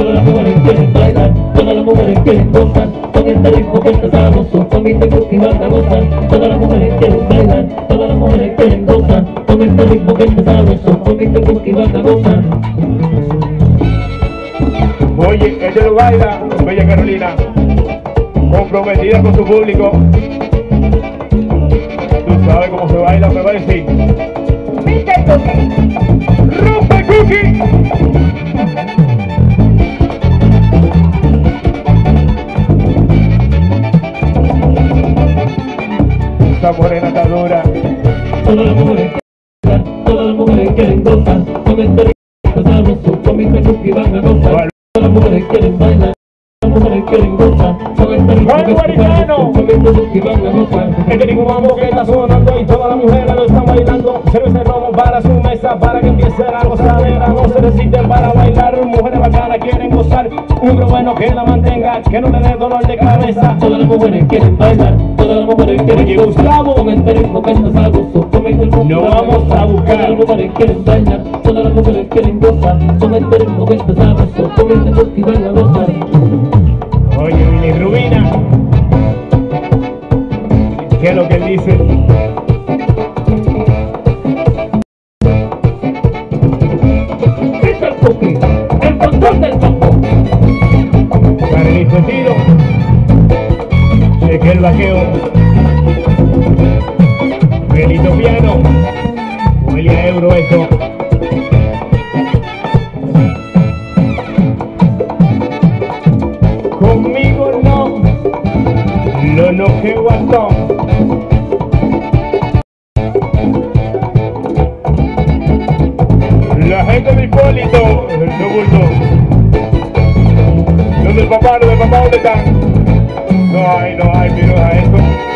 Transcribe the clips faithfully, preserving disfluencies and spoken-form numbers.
Todas las mujeres quieren bailar, todas las mujeres quieren gozar, con este ritmo que está sabroso, con mi tengo que van a gozar. Todas las mujeres quieren bailar, todas las mujeres quieren gozar, con este ritmo que está sabroso, con mi tengo que van a gozar. Oye, ella lo baila, Bella Carolina, comprometida con su público. Tú sabes cómo se baila, me va a decir. mister Cookie. ¡Rompe Cookie! Esta morena está dura. Todas las mujeres quieren bailar, todas las mujeres quieren gozar, con este ritmo que está sabroso, con mi tengo que van a gozar. Todas las mujeres quieren bailar, todas las mujeres quieren gozar, con este ritmo que está sabroso, con mi tengo que van a gozar. Este ritmo mambo que está sonando y todas las mujeres lo están bailando. Cerveza y romo para su mesa, para que empiece la gozadera. No se resisten para bailar, mujeres bacanas quieren gozar. Un hombre bueno que la mantenga, que no le dé dolor de cabeza. Todas las mujeres quieren bailar, todas las mujeres quieren gozar, con este ritmo que está sabroso, con mi tengo que No van a vamos gozar. a buscar. Todas las mujeres quieren bailar, todas las mujeres quieren gozar, con este ritmo que está sabroso, con mi tengo que van a gozar. Oye, Billy Rubina, ¿qué es lo que él dice? mister Cookie, el control del campo. Carlito Tiro, cheque el vaqueo, Belito Piano, huele a euro esto. Conmigo no, lo no que guató. La gente de Hipólito, no bulto. ¿Dónde el papá? ¿Dónde el papá? ¿Dónde están? No hay, no hay, pero a eso.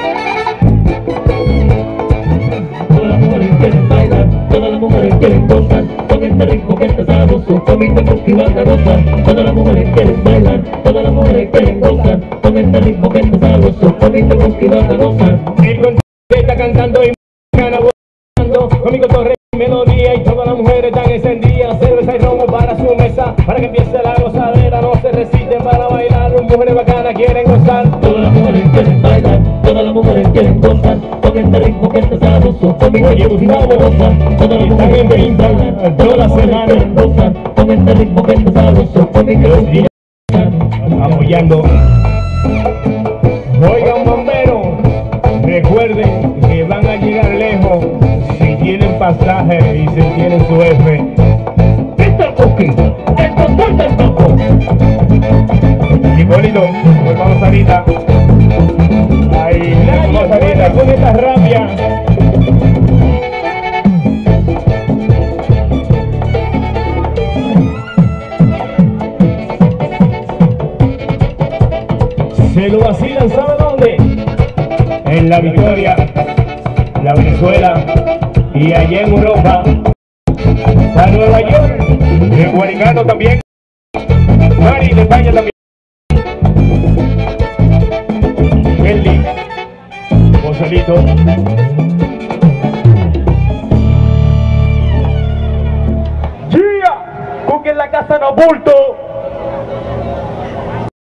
Todas las mujeres quieren bailar, todas las mujeres quieren gozar, con este ritmo que está sabroso, con mi tengo que van a gozar. Todas las mujeres quieren bailar, todas las mujeres quieren gozar, con este ritmo que está sabroso, con mi tengo que van a gozar. El concierto está cantando y gana volando, conmigo torre y melodía y todas las mujeres están encendidas. Cerveza y romo para su mesa, para que empiece la gozadera. No se resisten para bailar, mujeres bacanas quieren gozar. Todas las mujeres quieren bailar, todas las mujeres quieren gozar, con este ritmo que está sabroso, con mi tengo que van a gozar. Todas las mujeres quieren bailar, todas las mujeres quieren gozar, con este ritmo que está sabroso, con mi tengo que Apoyando. Oigan, bomberos, recuerden que van a llegar lejos si tienen pasaje y si tienen su F. mister Cookie, el control del campo. Hipólito, pues vamos ahorita. Ahí, vamos ahorita con esta rabia. Se lo vacilan, ¿sabe dónde? En La Victoria, la Venezuela y allá en Europa. A Nueva York, en Guaricano también. Mari de España también. Kelly, Joselito. Yeah, Cookie en la casa no bulto.